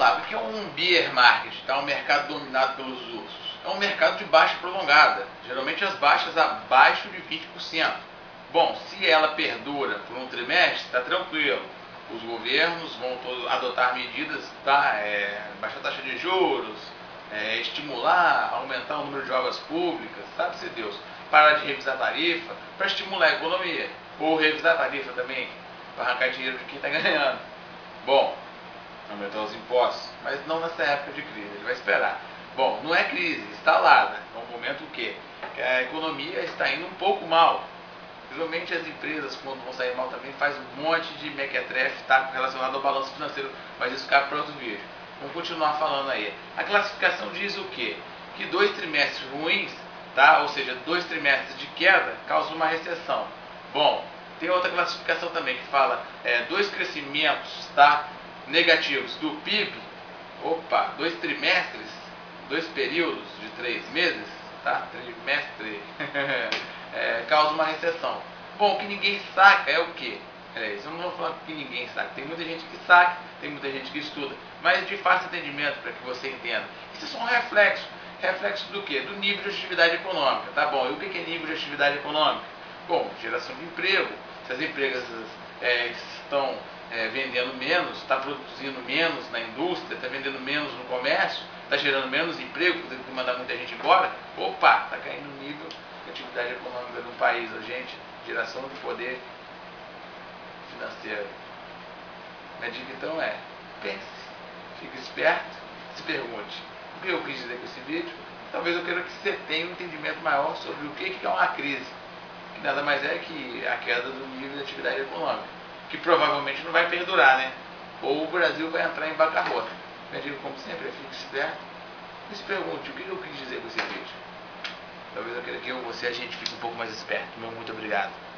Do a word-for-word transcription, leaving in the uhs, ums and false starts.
O que é um bear market? Tá? Um mercado dominado pelos ursos. É um mercado de baixa prolongada, geralmente as baixas abaixo de vinte por cento. Bom, se ela perdura por um trimestre, está tranquilo. Os governos vão todos adotar medidas, tá? É, baixar a taxa de juros, é, estimular, aumentar o número de obras públicas, sabe-se Deus, parar de revisar a tarifa para estimular a economia, ou revisar a tarifa também para arrancar dinheiro de quem está ganhando. Bom, aumentar os impostos, mas não nessa época de crise, ele vai esperar. Bom, não é crise, instalada, é um momento que, que a economia está indo um pouco mal. Geralmente as empresas, quando vão sair mal também, faz um monte de mequetrefe, tá, relacionado ao balanço financeiro, mas isso cabe para outro vídeo. Vamos continuar falando aí. A classificação diz o quê? Que dois trimestres ruins, tá, ou seja, dois trimestres de queda, causam uma recessão. Bom, tem outra classificação também que fala é, dois crescimentos, tá, negativos do P I B, opa, dois trimestres, dois períodos de três meses, tá, trimestre, é, causa uma recessão. Bom, o que ninguém saca é o quê? É isso, eu não vou falar que ninguém saca, tem muita gente que saca, tem muita gente que estuda, mas de fácil entendimento para que você entenda. Isso é só um reflexo, reflexo do quê? Do nível de atividade econômica, tá bom? E o que é nível de atividade econômica? Bom, geração de emprego, se as empresas é, estão é, vendendo menos, está produzindo menos na indústria, está vendendo menos no comércio, está gerando menos emprego, tem que mandar muita gente embora, opa, está caindo o nível de atividade econômica do país, gente, geração de poder financeiro. Minha dica então é, pense, fique esperto, se pergunte, o que eu quis dizer com esse vídeo? Talvez eu queira que você tenha um entendimento maior sobre o que é uma crise, que nada mais é que a queda do nível de atividade econômica, que provavelmente não vai perdurar, né? Ou o Brasil vai entrar em bancarrota. Minha dica, como sempre, é fique esperto e se pergunte o que eu quis dizer com esse vídeo. Talvez eu queira que eu, você, a gente fique um pouco mais esperto. Meu muito obrigado.